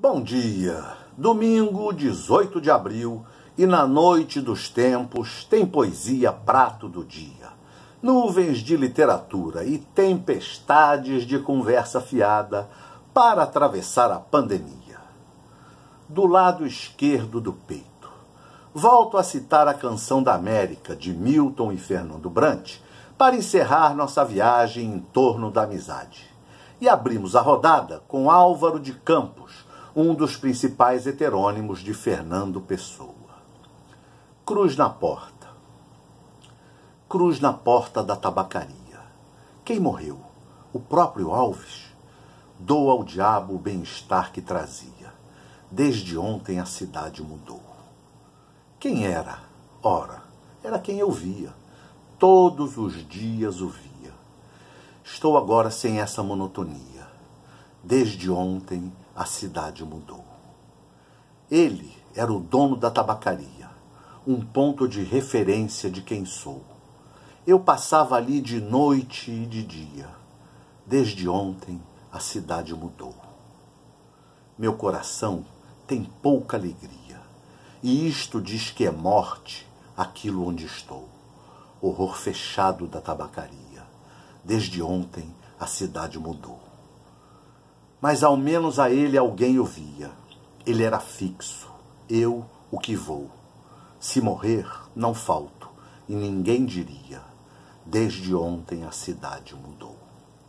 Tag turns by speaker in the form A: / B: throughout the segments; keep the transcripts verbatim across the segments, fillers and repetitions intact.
A: Bom dia! Domingo, dezoito de abril, e na noite dos tempos tem poesia prato do dia. Nuvens de literatura e tempestades de conversa fiada para atravessar a pandemia. Do lado esquerdo do peito, volto a citar a Canção da América, de Milton e Fernando Brant, para encerrar nossa viagem em torno da amizade. E abrimos a rodada com Álvaro de Campos, um dos principais heterônimos de Fernando Pessoa. Cruz na porta. Cruz na porta da tabacaria. Quem morreu? O próprio Alves? Dou ao diabo o bem-estar que trazia. Desde ontem a cidade mudou. Quem era? Ora, era quem eu via. Todos os dias o via. Estou agora sem essa monotonia. Desde ontem a cidade mudou. Ele era o dono da tabacaria, um ponto de referência de quem sou. Eu passava ali de noite e de dia. Desde ontem a cidade mudou. Meu coração tem pouca alegria, e isto diz que é morte aquilo onde estou. Horror fechado da tabacaria. Desde ontem a cidade mudou. Mas ao menos a ele alguém o via. Ele era fixo, eu o que vou. Se morrer, não falto, e ninguém diria. Desde ontem a cidade mudou.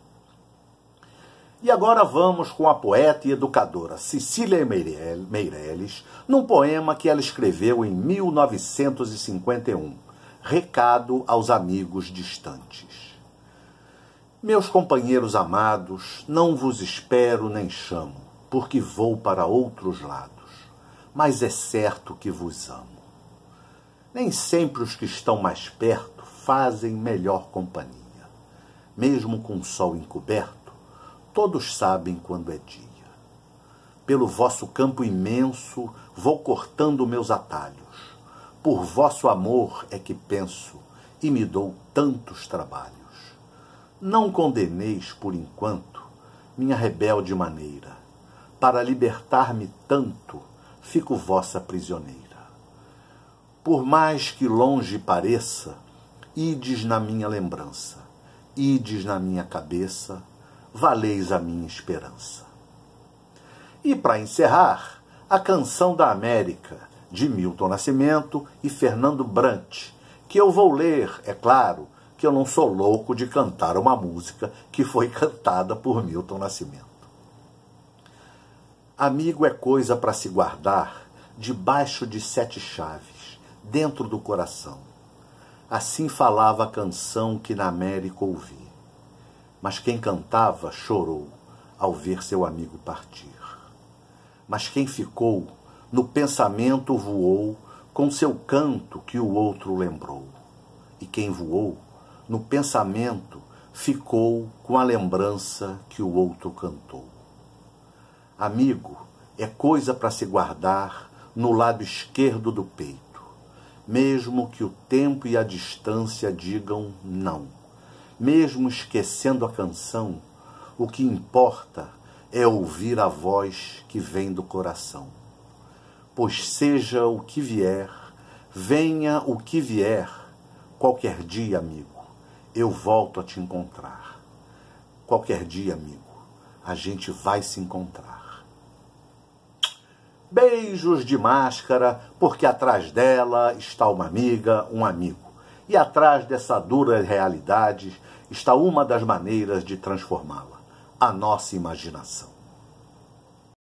A: E agora vamos com a poeta e educadora Cecília Meirelles, num poema que ela escreveu em mil novecentos e cinquenta e um, Recado aos Amigos Distantes. Meus companheiros amados, não vos espero nem chamo, porque vou para outros lados, mas é certo que vos amo. Nem sempre os que estão mais perto fazem melhor companhia. Mesmo com o sol encoberto, todos sabem quando é dia. Pelo vosso campo imenso vou cortando meus atalhos. Por vosso amor é que penso e me dou tantos trabalhos. Não condeneis, por enquanto, minha rebelde maneira. Para libertar-me tanto, fico vossa prisioneira. Por mais que longe pareça, ides na minha lembrança, ides na minha cabeça, valeis a minha esperança. E para encerrar, a Canção da América, de Milton Nascimento e Fernando Brant, que eu vou ler, é claro, que eu não sou louco de cantar uma música que foi cantada por Milton Nascimento. Amigo é coisa para se guardar debaixo de sete chaves, dentro do coração. Assim falava a canção que na América ouvi. Mas quem cantava chorou ao ver seu amigo partir. Mas quem ficou, no pensamento voou com seu canto que o outro lembrou. E quem voou, no pensamento, ficou com a lembrança que o outro cantou. Amigo é coisa para se guardar no lado esquerdo do peito, mesmo que o tempo e a distância digam não. Mesmo esquecendo a canção, o que importa é ouvir a voz que vem do coração. Pois seja o que vier, venha o que vier, qualquer dia, amigo, eu volto a te encontrar. Qualquer dia, amigo, a gente vai se encontrar. Beijos de máscara, porque atrás dela está uma amiga, um amigo. E atrás dessa dura realidade está uma das maneiras de transformá-la, a nossa imaginação.